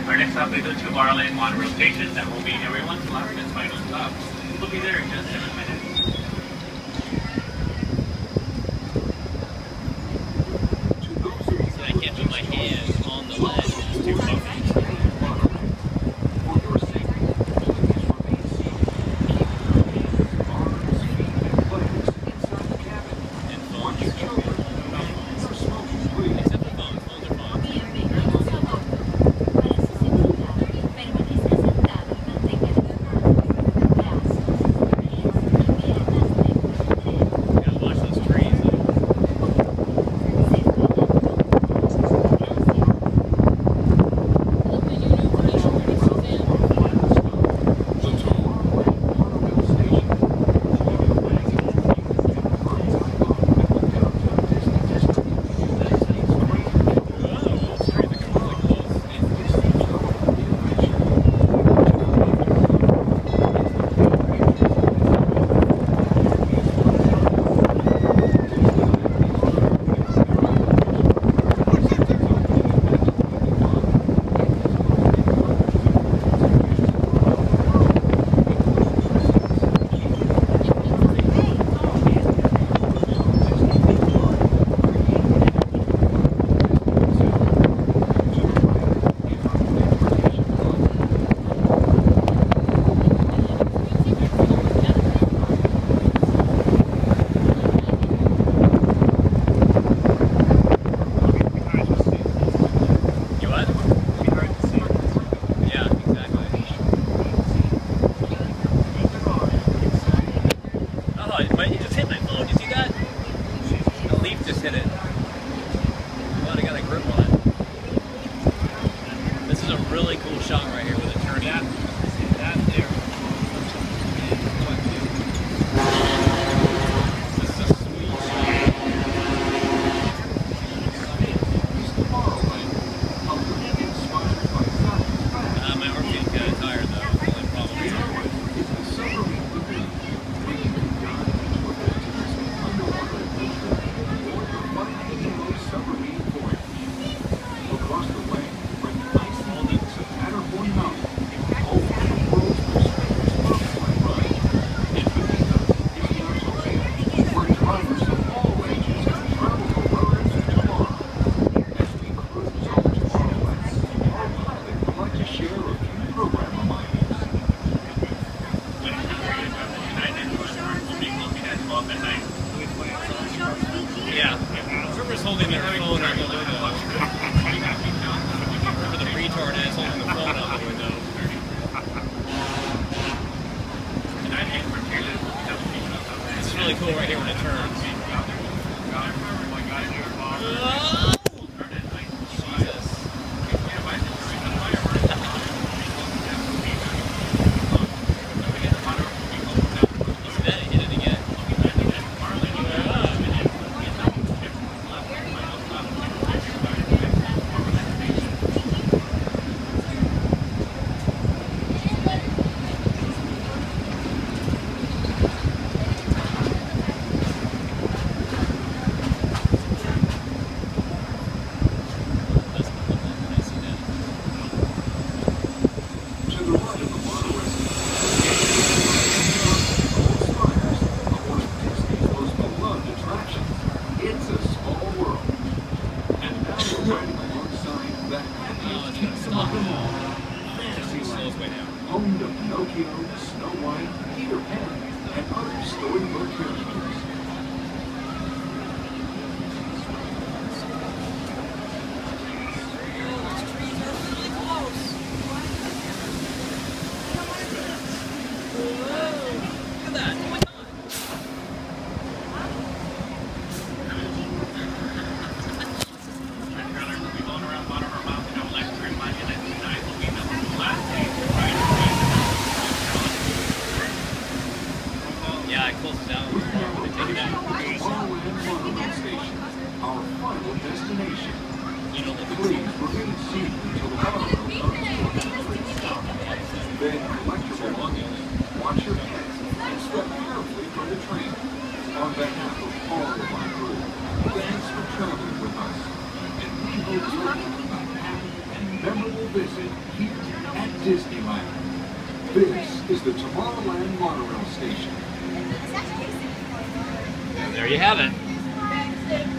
Our next stop is the Tomorrow Lane monorail station. That will be everyone's last and final stop. We'll be there in just 7 minutes. So I can't put my hand on the ledge. It's too bumpy. Home to Pinocchio, Snow White, Peter Pan, and other storybook characters. Yeah, I closed it down. Disneyland. This is the Tomorrowland monorail station. And there you have it.